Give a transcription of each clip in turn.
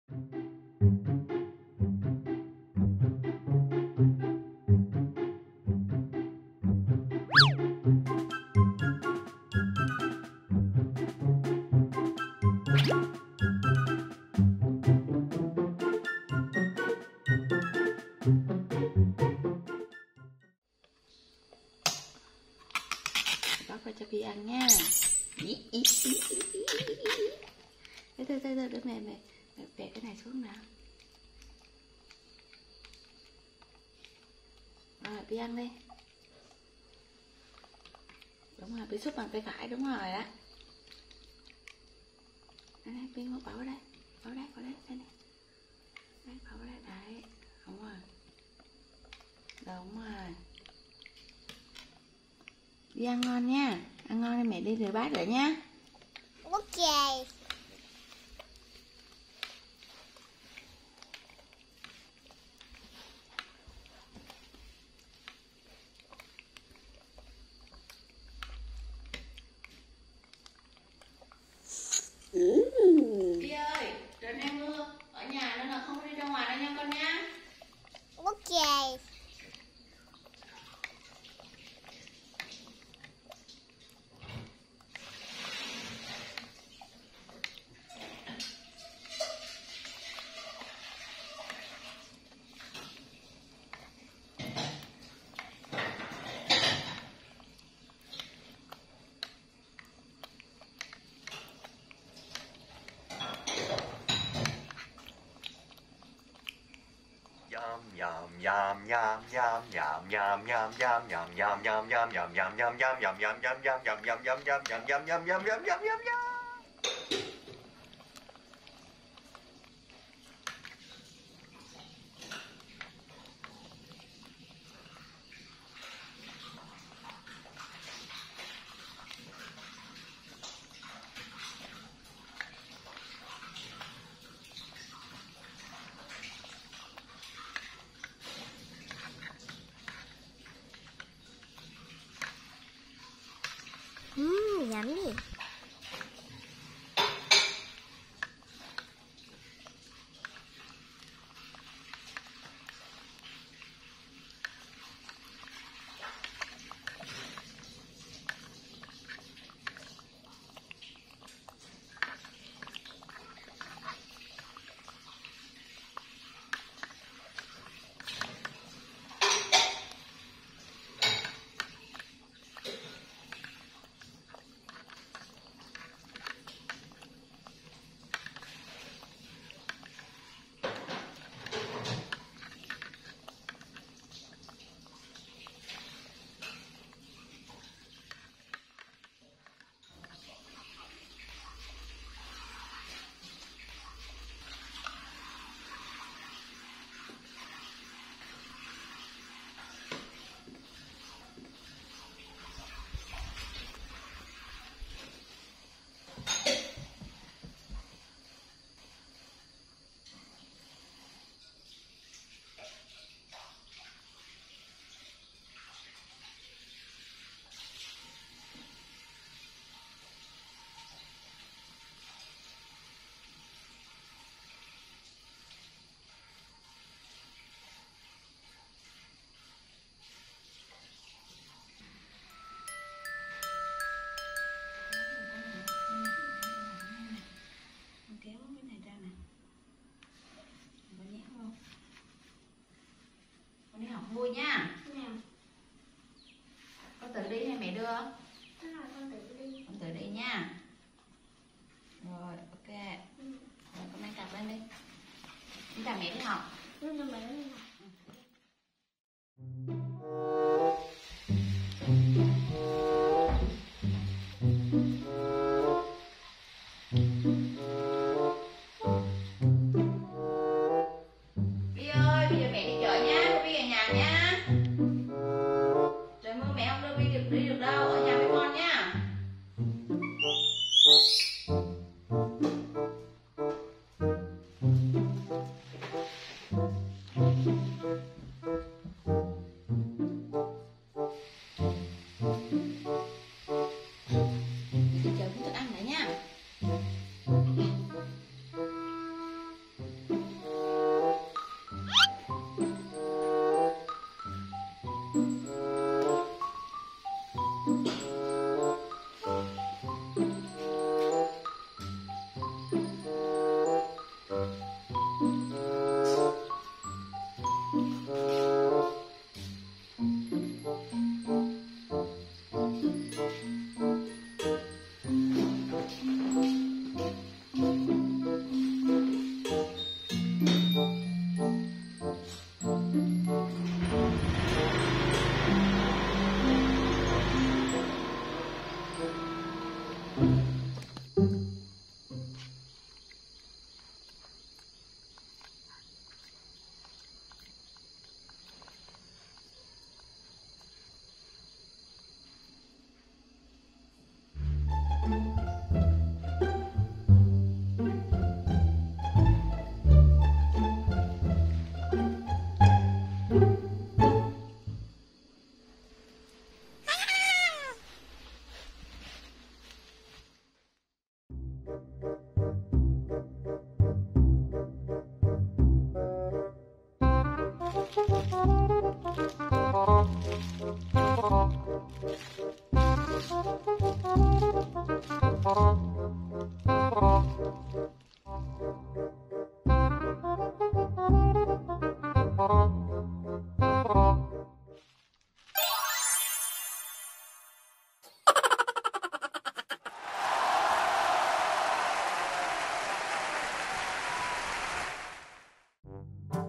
Bóc ra cho Phi ăn nha. Từ từ mẹ bẻ cái này xuống nào. Rồi Phi ăn đi. Đúng rồi, Phi xúc bằng tay phải, đúng rồi đó. Đây Phi bỏ vào đây, đây này. Đấy, bỏ vào đây, đấy, đúng rồi. Đúng rồi. Đi ăn ngon nha. Ăn ngon thì mẹ đi rửa bát rồi nha. Ok. Đi ơi, trời nay mưa, ở nhà nên là không đi ra ngoài đâu nha con nha. Ok. Yummy. Vui nha. Con tự đi hay mẹ đưa? Con tự đi. Con tự đi nha. Rồi, ok. Rồi, con mang cặp lên đi. Chúng ta mẹ đi học. Bi ơi, bây giờ mẹ đi chợ nha, Bi về nhà nha. Trời mưa mẹ không đưa Bi đi được đâu, ở nhà với con nha.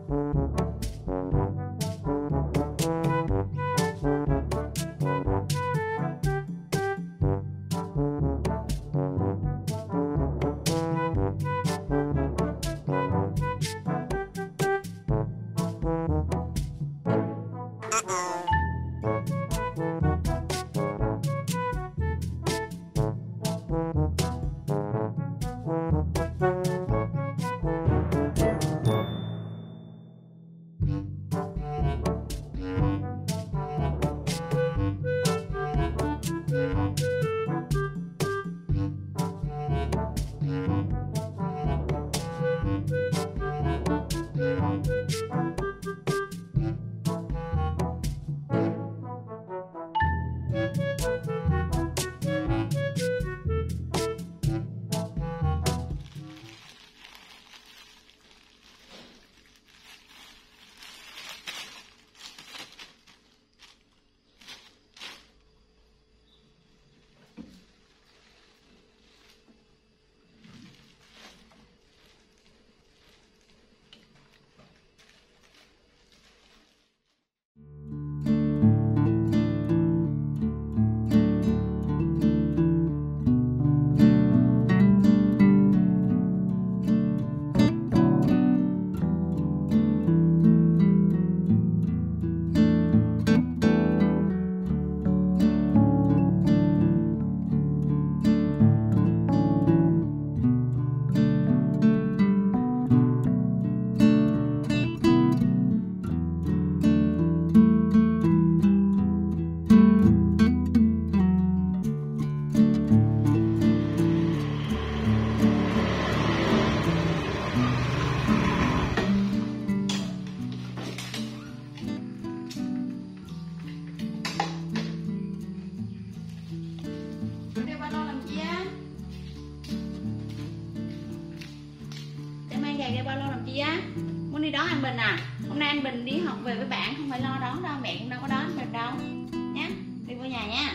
Đeo ba lô làm chi á? Muốn đi đón anh Bình à? Hôm nay anh Bình đi học về với bạn, không phải lo đón đâu, mẹ cũng đâu có đón anh Bình đâu nhá. Đi vô nhà nha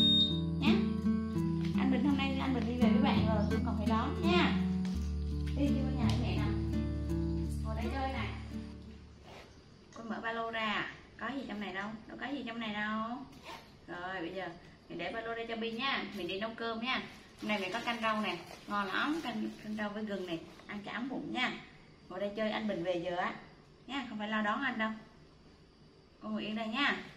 nhá. Anh Bình hôm nay anh Bình đi về với bạn rồi, không cần phải đón nha. Đi vô nhà với mẹ nè, ngồi đây chơi này. Con mở ba lô ra, có gì trong này đâu, đâu có gì trong này đâu. Rồi bây giờ mình để ba lô đây cho Bi nha, mình đi nấu cơm nha. Hôm nay mình có canh rau nè, ngon lắm, canh rau với gừng này, ăn cho ấm bụng nha. Ngồi đây chơi, anh Bình về giờ á nha, không phải lo đón anh đâu. Con ngồi yên đây nha.